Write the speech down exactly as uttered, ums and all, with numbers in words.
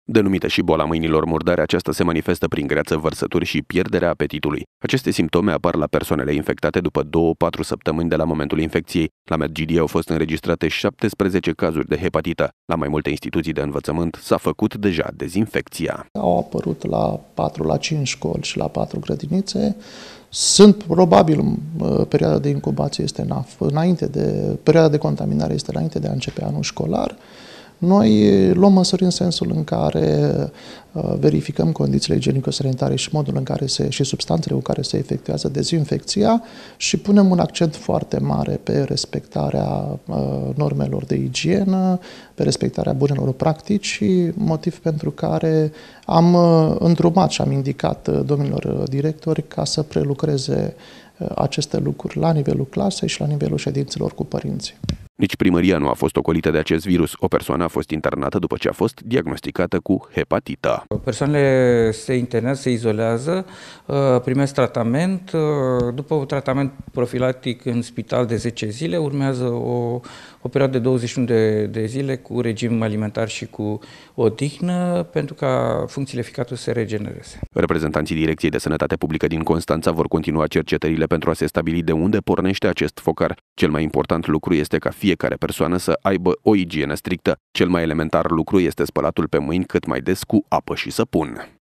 Denumită și boala mâinilor murdare, aceasta se manifestă prin greață, vărsături și pierderea apetitului. Aceste simptome apar la persoanele infectate după două-patru săptămâni de la momentul infecției. La Medgidia au fost înregistrate șaptesprezece cazuri de hepatită. La mai multe instituții de învățământ s-a făcut deja dezinfecția. Au apărut la patru la cinci școli și la patru grădinițe. Sunt probabil perioada de incubație este înainte de perioada de contaminare este înainte de a începe anul școlar. Noi luăm măsuri în sensul în care uh, verificăm condițiile igienico-sanitare și modul în care se, și substanțele cu care se efectuează dezinfecția și punem un accent foarte mare pe respectarea uh, normelor de igienă, pe respectarea bunelor practici, motiv pentru care am uh, îndrumat și am indicat uh, domnilor directori ca să prelucreze uh, aceste lucruri la nivelul clasei și la nivelul ședințelor cu părinții. Nici primăria nu a fost ocolită de acest virus. O persoană a fost internată după ce a fost diagnosticată cu hepatită. Persoanele se internează, se izolează, primesc tratament. După un tratament profilactic în spital de zece zile, urmează o, o perioadă de douăzeci și unu de, de zile cu regim alimentar și cu odihnă pentru ca funcțiile ficatul să se regenereze. Reprezentanții Direcției de Sănătate Publică din Constanța vor continua cercetările pentru a se stabili de unde pornește acest focar. Cel mai important lucru este ca fiecare persoană să aibă o igienă strictă. Cel mai elementar lucru este spălatul pe mâini cât mai des cu apă și săpun.